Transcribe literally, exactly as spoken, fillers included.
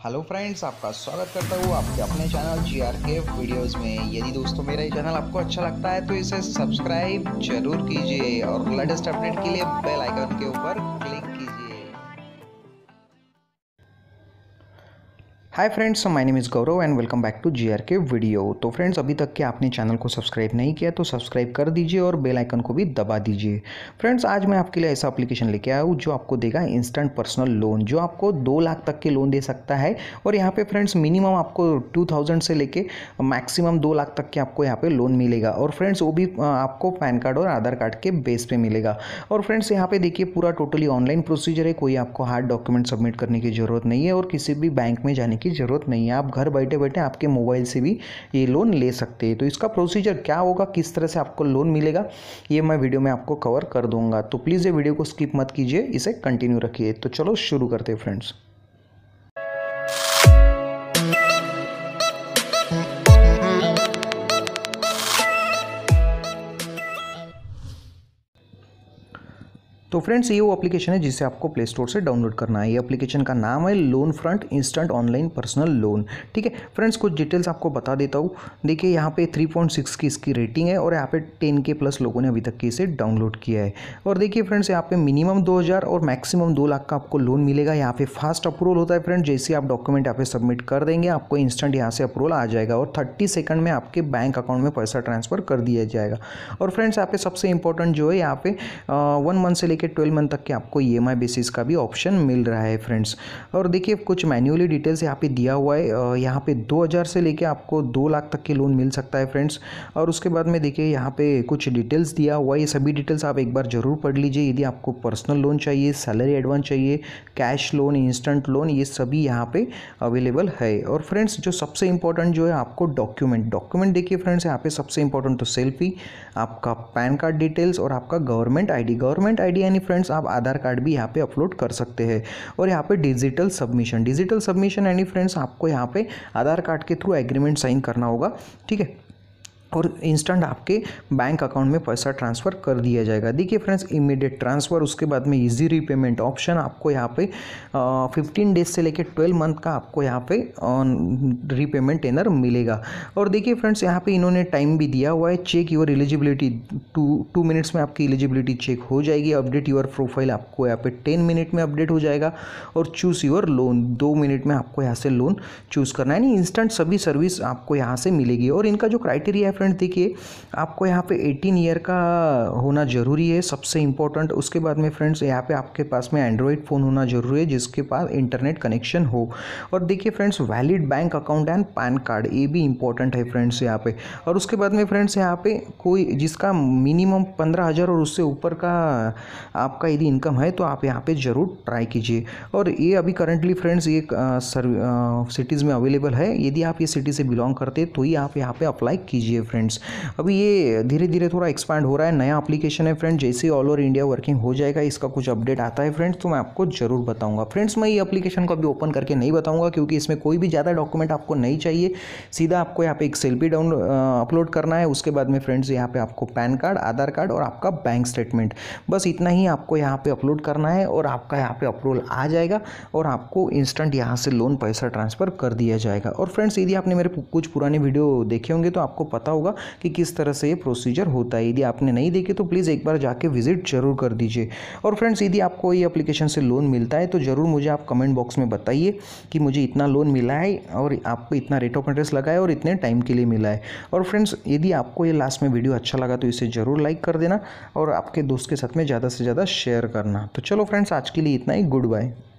Hello friends, आपका स्वागत करता हूँ आपके अपने channel G R K videos में। यदि दोस्तों मेरा ये चैनल आपको अच्छा लगता है तो इसे सब्सक्राइब जरूर कीजिए और लेटेस्ट अपडेट के लिए बेल आइकन के ऊपर क्लिक कीजिए। Hi friends, my name is Gaurav and welcome back to G R K video. तो फ्रेंड्स, अभी तक के आपने चैनल को सब्सक्राइब नहीं किया तो सब्सक्राइब कर दीजिए और बेल आइकन को भी दबा दीजिए। फ्रेंड्स, आज मैं आपके लिए ऐसा एप्लीकेशन लेके आया हूँ जो आपको देगा इंस्टेंट पर्सनल लोन, जो आपको दो लाख तक के लोन दे सकता है। और यहाँ पे फ्रेंड्स मिनिमम आपको टू थाउजेंड से लेके मैक्सिमम दो लाख तक के आपको यहाँ पे लोन मिलेगा। और फ्रेंड्स वो भी आपको पैन कार्ड और आधार कार्ड के बेस पे मिलेगा। और फ्रेंड्स यहाँ पे देखिए पूरा टोटली ऑनलाइन प्रोसीजर है, कोई आपको हार्ड डॉक्यूमेंट सबमिट करने की ज़रूरत नहीं है और किसी भी बैंक में जाने की ज़रूरत नहीं है। आप घर बैठे बैठे आपके मोबाइल से भी ये लोन ले सकते हैं। तो इसका प्रोसीजर क्या होगा, किस तरह से आपको लोन मिलेगा, ये मैं वीडियो में आपको कवर कर दूंगा। तो प्लीज़ ये वीडियो को स्किप मत कीजिए, इसे कंटिन्यू रखिए। तो चलो शुरू करते हैं फ्रेंड्स। तो फ्रेंड्स, ये वो एप्लीकेशन है जिसे आपको प्ले स्टोर से डाउनलोड करना है। ये एप्लीकेशन का नाम है loan front instant online personal loan. ठीक है फ्रेंड्स, कुछ डिटेल्स आपको बता देता हूँ। देखिए यहाँ पे थ्री पॉइंट सिक्स की इसकी रेटिंग है और यहाँ पे टेन के प्लस लोगों ने अभी तक के इसे डाउनलोड किया है। और देखिए फ्रेंड्स, यहाँ पे मिनिमम दो हज़ार और मैक्सिमम दो लाख का आपको लोन मिलेगा। यहाँ पे फास्ट अप्रूवल होता है फ्रेंड, जैसे आप डॉक्यूमेंट यहाँ पे सबमिट कर देंगे आपको इंस्टेंट यहाँ से अप्रूवल आ जाएगा और थर्टी सेकंड में आपके बैंक अकाउंट में पैसा ट्रांसफर कर दिया जाएगा। और फ्रेंड्स यहाँ पे सबसे इंपॉर्टेंट जो है, यहाँ पे वन मंथ से लेकर ट्वेल्व मंथ तक के आपको ई एम आई बेसिस का भी ऑप्शन मिल रहा है फ्रेंड्स। और देखिए कुछ मैन्युअली डिटेल्स यहाँ पे दिया हुआ है। यहाँ पे दो हज़ार से लेके आपको दो लाख तक के लोन मिल सकता है फ्रेंड्स। और उसके बाद में देखिए यहाँ पे कुछ डिटेल्स दिया हुआ है, ये सभी डिटेल्स आप एक बार जरूर पढ़ लीजिए। यदि आपको पर्सनल लोन चाहिए, सैलरी एडवांस चाहिए, कैश लोन, इंस्टेंट लोन, ये सभी यहाँ पे अवेलेबल है। और फ्रेंड्स जो सबसे इंपॉर्टेंट जो है आपको डॉक्यूमेंट डॉक्यूमेंट देखिए फ्रेंड्स, यहाँ पे सबसे इंपॉर्टेंट तो सेल्फी, आपका पैन कार्ड डिटेल्स और आपका गवर्नमेंट आईडी। गवर्नमेंट आईडी यानी फ्रेंड्स आप आधार कार्ड भी यहाँ पे अपलोड कर सकते हैं। और यहाँ पे डिजिटल सबमिशन डिजिटल सबमिशन यानी फ्रेंड्स आपको यहाँ पे आधार कार्ड के थ्रू एग्रीमेंट साइन करना होगा। ठीक है, और इंस्टेंट आपके बैंक अकाउंट में पैसा ट्रांसफ़र कर दिया जाएगा। देखिए फ्रेंड्स, इमीडिएट ट्रांसफ़र, उसके बाद में इजी रीपेमेंट ऑप्शन आपको यहाँ पे फिफ्टीन डेज से लेकर ट्वेल्व मंथ का आपको यहाँ पे रीपेमेंट टेनर मिलेगा। और देखिए फ्रेंड्स, यहाँ पे इन्होंने टाइम भी दिया हुआ है, check your eligibility, two two minutes में आपकी एलिजिबिलिटी चेक हो जाएगी। अपडेट योर प्रोफाइल आपको यहाँ पे टेन मिनट में अपडेट हो जाएगा। और चूज़ योर लोन, दो मिनट में आपको यहाँ से लोन चूज़ करना है। यानी इंस्टेंट सभी सर्विस आपको यहाँ से मिलेगी। और इनका जो क्राइटेरिया है फ्रेंड, देखिए आपको यहाँ पे एटीन ईयर का होना जरूरी है, सबसे इंपॉर्टेंट। उसके बाद में फ्रेंड्स यहाँ पे आपके पास में एंड्रॉयड फ़ोन होना जरूरी है जिसके पास इंटरनेट कनेक्शन हो। और देखिए friends, valid bank account and PAN card, ये भी इंपॉर्टेंट है फ्रेंड्स यहाँ पे। और उसके बाद में फ्रेंड्स यहाँ पे कोई जिसका मिनिमम पंद्रह हज़ार और उससे ऊपर का आपका यदि इनकम है तो आप यहाँ पे ज़रूर ट्राई कीजिए। और ये अभी करंटली फ्रेंड्स ये सिटीज़ में अवेलेबल है। यदि आप ये सिटी से बिलोंग करते हैं तो ही आप यहाँ पे अप्लाई कीजिए फ्रेंड्स। अभी ये धीरे धीरे थोड़ा एक्सपांड हो रहा है, नया एप्लीकेशन है फ्रेंड। जैसे ऑल ओवर इंडिया वर्किंग हो जाएगा, इसका कुछ अपडेट आता है फ्रेंड्स तो मैं आपको जरूर बताऊंगा। फ्रेंड्स मैं ये एप्लीकेशन को अभी ओपन करके नहीं बताऊंगा क्योंकि इसमें कोई भी ज़्यादा डॉक्यूमेंट आपको नहीं चाहिए। सीधा आपको यहाँ पे एक सेल्फी डाउन अपलोड करना है। उसके बाद में फ्रेंड्स यहाँ पे आपको पैन कार्ड, आधार कार्ड और आपका बैंक स्टेटमेंट, बस इतना ही आपको यहाँ पे अपलोड करना है और आपका यहाँ पे अप्रूवल आ जाएगा और आपको इंस्टेंट यहाँ से लोन पैसा ट्रांसफ़र कर दिया जाएगा। और फ्रेंड्स यदि आपने मेरे कुछ पुराने वीडियो देखे होंगे तो आपको पता होगा कि किस तरह से ये प्रोसीजर होता है। यदि आपने नहीं देखे तो प्लीज़ एक बार जाके विजिट जरूर कर दीजिए। और फ्रेंड्स यदि आपको ये एप्लीकेशन से लोन मिलता है तो ज़रूर मुझे आप कमेंट बॉक्स में बताइए कि मुझे इतना लोन मिला है और आपको इतना रेट ऑफ इंटरेस्ट लगा है और इतने टाइम के लिए मिला है। और फ्रेंड्स यदि आपको ये लास्ट में वीडियो अच्छा लगा तो इसे ज़रूर लाइक कर देना और आपके दोस्त के साथ में ज़्यादा से ज़्यादा शेयर करना। तो चलो फ्रेंड्स, आज के लिए इतना ही, गुड बाय।